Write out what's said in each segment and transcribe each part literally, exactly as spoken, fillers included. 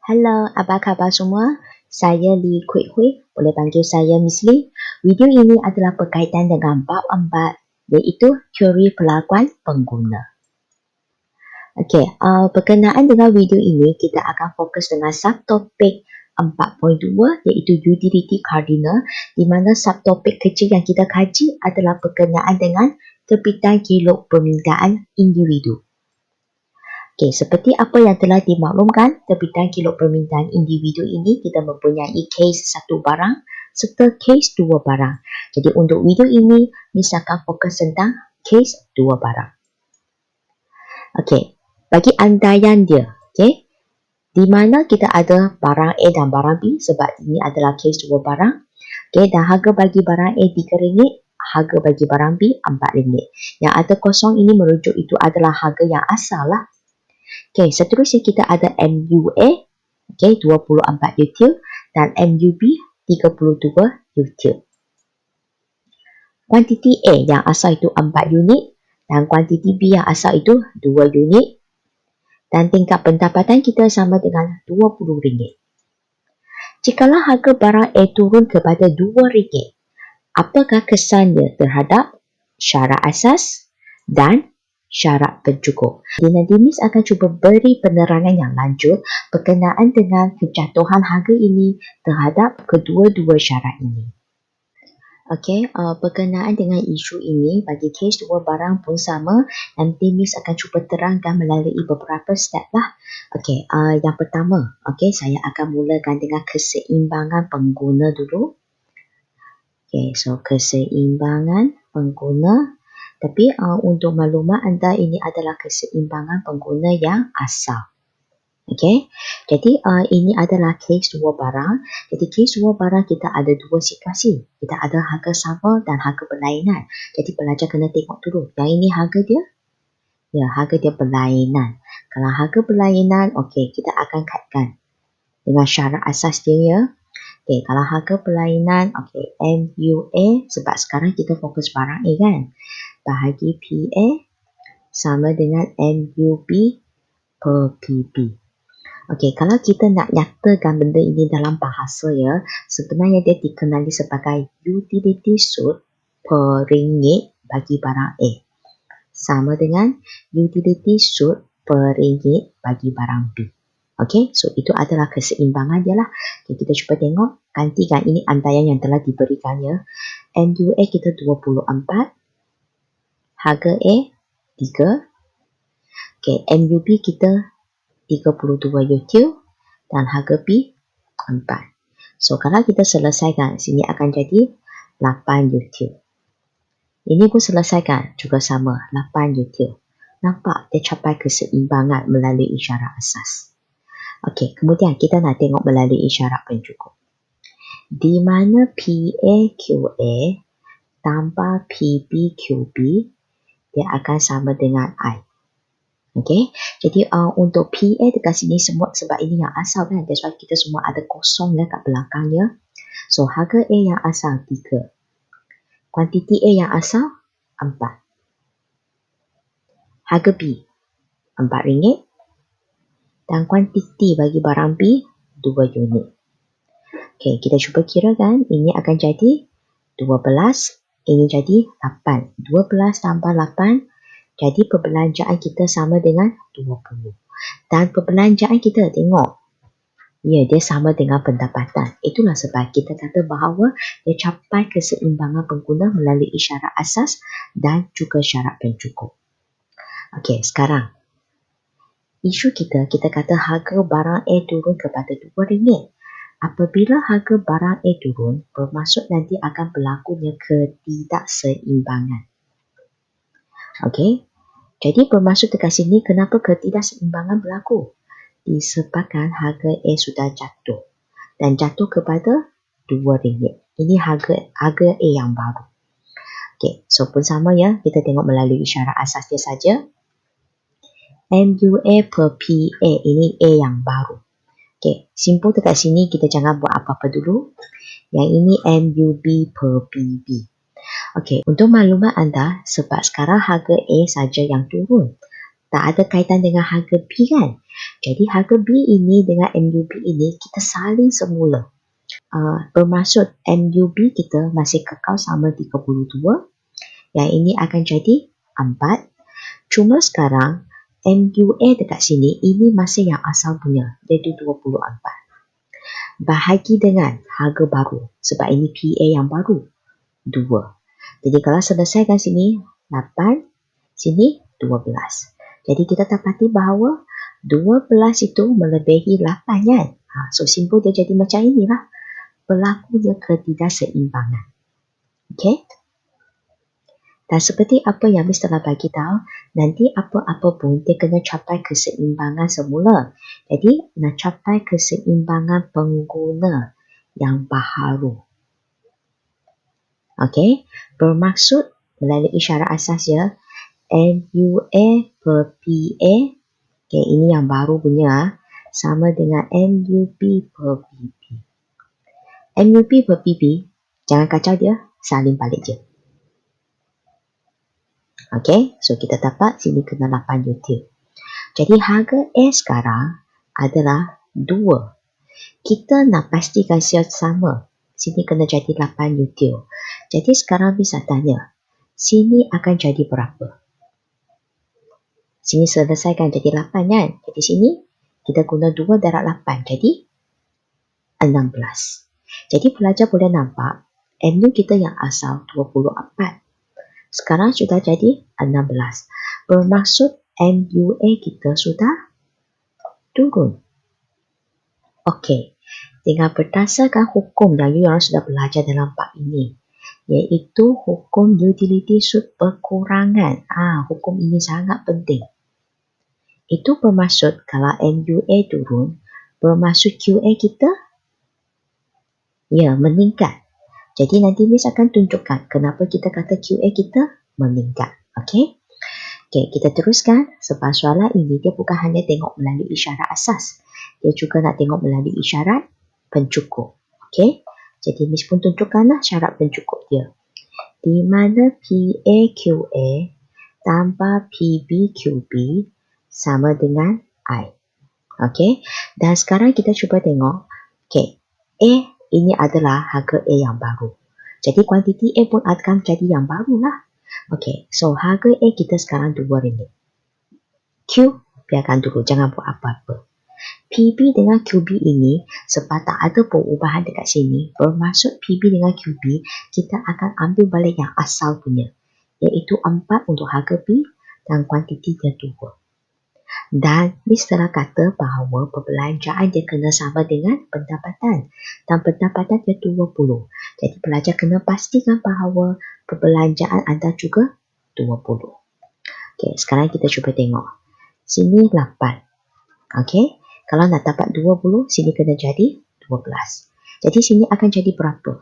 Halo, apa khabar semua? Saya Lee Kwek Hui, boleh panggil saya Miss Lee. Video ini adalah berkaitan dengan bab empat, iaitu teori pelakuan pengguna. Okey, uh, berkenaan dengan video ini, kita akan fokus dengan subtopik empat titik dua, iaitu utility cardinal, di mana subtopik kecil yang kita kaji adalah berkenaan dengan terbitan kilog permintaan individu. Okey, seperti apa yang telah dimaklumkan, terbitan kilog permintaan individu ini kita mempunyai kes satu barang serta kes dua barang. Jadi untuk video ini, Miss akan fokus tentang kes dua barang. Okey, bagi andaian dia, okey, di mana kita ada barang A dan barang B sebab ini adalah kes dua barang. Okey, dan harga bagi barang A tiga ringgit, harga bagi barang B empat ringgit. Yang ada kosong ini merujuk itu adalah harga yang asal lah. Okey, seterusnya kita ada M U A, okey, dua puluh empat util dan M U B tiga puluh dua util. Kuantiti A yang asal itu empat unit dan kuantiti B yang asal itu dua unit dan tingkat pendapatan kita sama dengan dua puluh ringgit. Jikalau harga barang A turun kepada dua ringgit, apakah kesannya terhadap syarat asas dan syarat pencukup? Di nanti Miss akan cuba beri penerangan yang lanjut berkenaan dengan kejatuhan harga ini terhadap kedua-dua syarat ini. Okey, uh, berkenaan dengan isu ini bagi kes dua barang pun sama. Nanti Miss akan cuba terangkan melalui beberapa step lah. Okey, uh, yang pertama, okey, saya akan mulakan dengan keseimbangan pengguna dulu. Okey, so keseimbangan pengguna. Tapi uh, untuk maklumat anda, ini adalah keseimbangan pengguna yang asal. Okey, jadi uh, ini adalah kes dua barang. Jadi kes dua barang kita ada dua situasi. Kita ada harga sama dan harga berlainan. Jadi pelajar kena tengok dulu. Yang ini harga dia? Ya, harga dia berlainan. Kalau harga berlainan, okey, kita akan kaitkan dengan syarat asas dia ya. Okey, kalau harga berlainan, okey, M U A, sebab sekarang kita fokus barang A kan. Bahagi P A sama dengan M U B per P B. Okey, kalau kita nak nyatakan benda ini dalam bahasa ya, sebenarnya dia dikenali sebagai utility suit per ringgit bagi barang A. Sama dengan utility suit per ringgit bagi barang B. Okey, so itu adalah keseimbangan dia lah. Okay, kita cuba tengok, gantikan ini antaian yang telah diberikan ya. M U A kita dua puluh empat. Harga A tiga. Okey, M U B kita tiga puluh dua util dan harga B empat. So kalau kita selesaikan, sini akan jadi lapan util. Ini pun selesaikan juga sama, lapan util. Nampak dia capai keseimbangan melalui isyarat asas. Okey, kemudian kita nak tengok melalui isyarat pencukup. Di mana P A Q A tambah P B Q B, dia akan sama dengan I. Okey, jadi uh, untuk P A dekat sini semua sebab ini yang asal kan. That's why kita semua ada kosong dekat belakangnya. So, harga A yang asal tiga. Kuantiti A yang asal empat. Harga B empat ringgit. Dan kuantiti bagi barang B dua unit. Okey, kita cuba kira kan. Ini akan jadi dua belas. Ini jadi lapan. dua belas tambah lapan. Jadi perbelanjaan kita sama dengan dua puluh. Dan perbelanjaan kita tengok. Ya, dia sama dengan pendapatan. Itulah sebab kita kata bahawa dia capai keseimbangan pengguna melalui isyarat asas dan juga syarat pencukup. Okey, sekarang. Isu kita, kita kata harga barang A turun kepada dua ringgit. Apabila harga barang A turun, bermaksud nanti akan berlakunya ketidakseimbangan. Okey. Jadi bermaksud dekat sini kenapa ketidakseimbangan berlaku? Disebabkan harga A sudah jatuh. Dan jatuh kepada dua ringgit. Ini harga harga A yang baru. Okey, so pun sama ya. Kita tengok melalui isyarat asas dia saja. M U A per P A, ini A yang baru. Okey, simple dekat sini kita jangan buat apa-apa dulu. Yang ini M U B per P B. Okey, untuk maklumat anda, sebab sekarang harga A saja yang turun. Tak ada kaitan dengan harga B kan? Jadi harga B ini dengan M U B ini kita salin semula. Uh, bermaksud M U B kita masih kekal sama tiga puluh dua. Yang ini akan jadi empat. Cuma sekarang M U A dekat sini ini masih yang asal punya, iaitu dua puluh empat. Bahagi dengan harga baru sebab ini P A yang baru, dua. Jadi kalau selesaikan sini lapan, sini dua belas. Jadi kita dapati bahawa dua belas itu melebihi lapan kan? Ha, so simbol dia jadi macam inilah. Berlakunya ketidakseimbangan. Okey? Dan seperti apa yang Miss telah bagi tahu, nanti apa-apa pun dia kena capai keseimbangan semula. Jadi nak capai keseimbangan pengguna yang baharu. Okey, bermaksud melalui isyarat asas ya, M U A per P A, okay, ini yang baru punya, sama dengan M U B per P B. M U B per P B, jangan kacau dia, salin balik je. Okey, so kita dapat sini kena lapan util. Jadi harga A sekarang adalah dua. Kita nak pastikan siap sama. Sini kena jadi lapan util. Jadi sekarang bisa tanya, sini akan jadi berapa? Sini selesaikan jadi lapan kan? Jadi sini kita guna dua darab lapan. Jadi enam belas. Jadi pelajar boleh nampak M U kita yang asal dua puluh empat. Sekarang sudah jadi enam belas. Bermaksud M U A kita sudah turun. Okey. Dengan berdasarkan hukum yang you orang sudah belajar dalam bab ini, iaitu hukum utility suit perkurangan. Ah, hukum ini sangat penting. Itu bermaksud kalau M U A turun, bermaksud Q A kita ya meningkat. Jadi nanti Miss akan tunjukkan kenapa kita kata Q A kita meningkat. Okey? Okey, kita teruskan. Sebab soalan ini dia bukan hanya tengok melalui isyarat asas. Dia juga nak tengok melalui isyarat pencukup. Okey? Jadi Miss pun tunjukkanlah syarat pencukup dia. Di mana P A Q A tambah P B Q B sama dengan I. Okey? Dan sekarang kita cuba tengok. Okey, A ini adalah harga A yang baru. Jadi kuantiti A pun akan jadi yang barulah. Okey, so harga A kita sekarang dua ringgit. Q, biarkan dulu, jangan buat apa-apa. P B dengan Q B ini, sebab tak ada perubahan dekat sini, bermaksud P B dengan Q B, kita akan ambil balik yang asal punya, iaitu empat untuk harga B dan kuantiti dia dua. Dan Miss telah kata bahawa perbelanjaan dia kena sama dengan pendapatan. Dan pendapatan dia dua puluh. Jadi pelajar kena pastikan bahawa perbelanjaan anda juga dua puluh. Okey, sekarang kita cuba tengok. Sini lapan. Okey, kalau nak dapat dua puluh, sini kena jadi dua belas. Jadi sini akan jadi berapa?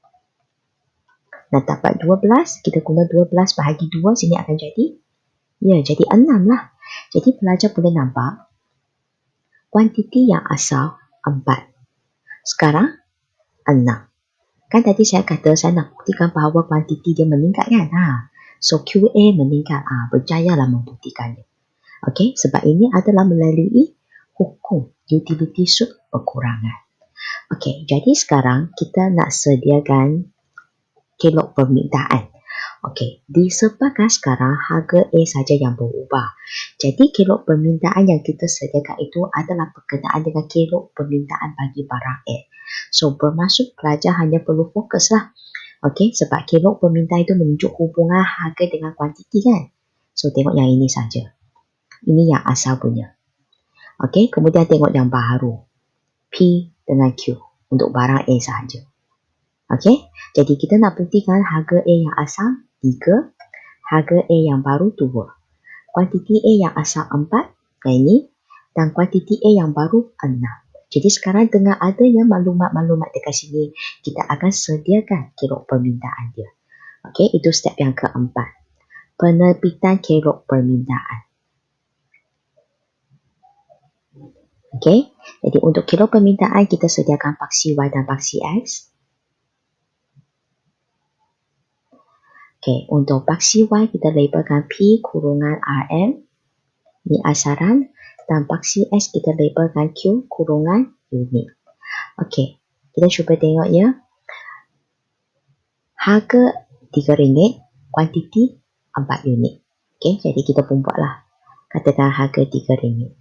Nak dapat dua belas, kita guna dua belas bahagi dua, sini akan jadi? Ya, jadi enam lah. Jadi pelajar boleh nampak kuantiti yang asal empat. Sekarang enam. Kan tadi saya kata saya nak buktikan bahawa kuantiti dia meningkat kan? Ha. So Q A meningkat. Ah, ha, berjayalah membuktikannya. Okey, sebab ini adalah melalui hukum utility suit perkurangan. Okey, jadi sekarang kita nak sediakan kelok permintaan. Okey, disebabkan sekarang harga A saja yang berubah. Jadi kelok permintaan yang kita sediakan itu adalah berkenaan dengan kelok permintaan bagi barang A. So bermaksud pelajar hanya perlu fokuslah. Okey, sebab kelok permintaan itu menunjuk hubungan harga dengan kuantiti kan. So tengok yang ini saja. Ini yang asal punya. Okey, kemudian tengok yang baru. P dengan Q untuk barang A sahaja. Okey, jadi kita nak buktikan harga A yang asal tiga, harga A yang baru dua. Kuantiti A yang asal empat, yang ini, dan kuantiti A yang baru enam. Jadi sekarang dengan adanya maklumat-maklumat dekat sini, kita akan sediakan kelok permintaan dia. Okey, itu step yang keempat. Penerbitan kelok permintaan. Okey, jadi untuk kelok permintaan kita sediakan paksi Y dan paksi X. Okey, untuk paksi Y kita labelkan P kurungan R M. Ini asaran. dan paksi S kita labelkan Q kurungan unit. Okey, kita cuba tengok ya. Harga tiga ringgit, kuantiti empat unit. Okey, jadi kita pun buatlah. Katakan harga tiga ringgit.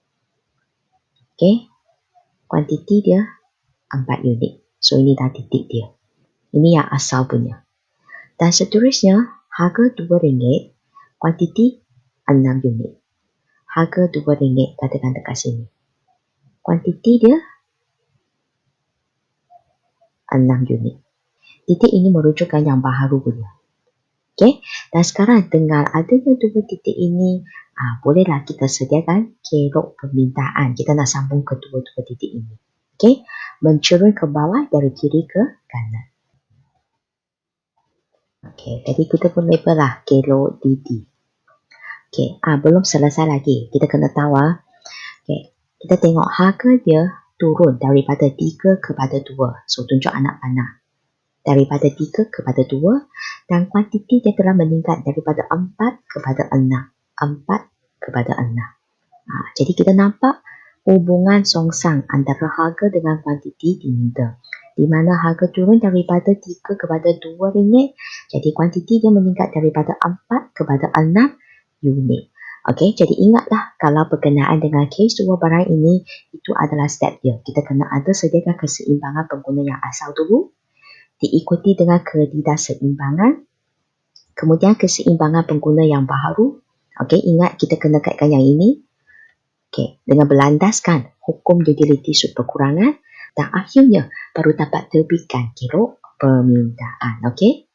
Okey, kuantiti dia empat unit. So, ini dah titik dia. Ini yang asal punya. Dan seterusnya, harga dua ringgit, kuantiti enam unit. Harga dua ringgit, katakan dekat sini. Kuantiti dia enam unit. Titik ini merujukkan yang baharu punya. Okey, dan sekarang dengan adanya dua titik ini, ah, bolehlah kita sediakan kelok permintaan. Kita nak sambung ke dua-dua titik ini. Okey, mencurun ke bawah dari kiri ke kanan. Okey, jadi kita pun label lah kelok D D. Okey, ah, belum selesai lagi. Kita kena tahu ah. Okey, kita tengok harga dia turun daripada tiga kepada dua. So, tunjuk anak panah. Daripada tiga kepada dua dan kuantiti dia telah meningkat daripada empat kepada enam. empat kepada enam. Ha, jadi kita nampak hubungan songsang antara harga dengan kuantiti diminta. Di mana harga turun daripada tiga kepada dua ringgit. Jadi kuantiti dia meningkat daripada empat kepada enam unit. Okey, jadi ingatlah kalau berkenaan dengan kes dua barang ini, itu adalah step dia. Kita kena ada sediakan keseimbangan pengguna yang asal dulu, diikuti dengan ketidakseimbangan, kemudian keseimbangan pengguna yang baharu. Okey, ingat kita kena kaitkan yang ini. Okey, dengan berlandaskan hukum utility sub perkurangan dan akhirnya baru dapat terbitkan kelok permintaan. Okey.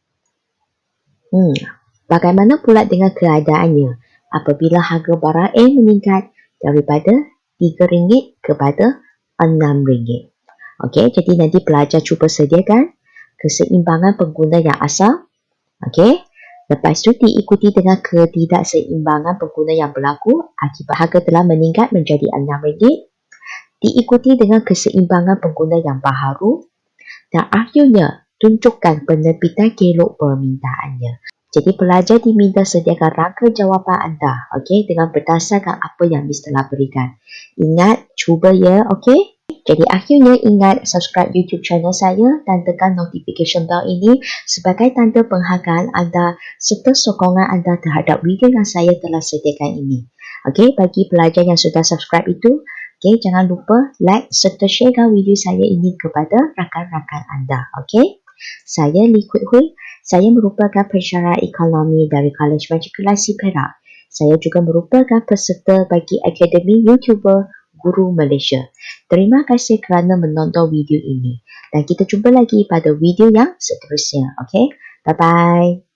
Hmm, bagaimana pula dengan keadaannya apabila harga barang A meningkat daripada tiga ringgit kepada enam ringgit? Okey, jadi nanti pelajar cuba sediakan keseimbangan pengguna yang asal. Okey. Lepas itu diikuti dengan ketidakseimbangan pengguna yang berlaku akibat harga telah meningkat menjadi enam ringgit. Diikuti dengan keseimbangan pengguna yang baharu. Dan akhirnya tunjukkan penerbitan kelok permintaannya. Jadi pelajar diminta sediakan rangka jawapan anda. Okey, dengan berdasarkan apa yang Miss telah berikan. Ingat, cuba ya. Okey. Jadi akhirnya ingat subscribe YouTube channel saya dan tekan notification bell ini sebagai tanda penghargaan anda serta sokongan anda terhadap video yang saya telah sediakan ini. Okey, bagi pelajar yang sudah subscribe itu, okey, jangan lupa like serta sharekan video saya ini kepada rakan-rakan anda. Okey, saya Lee Kuek Hui. Saya merupakan pensyarah ekonomi dari College Matrikulasi Perak. Saya juga merupakan peserta bagi Akademi YouTuber Guru Malaysia. Terima kasih kerana menonton video ini. Dan kita jumpa lagi pada video yang seterusnya. Okay? Bye-bye.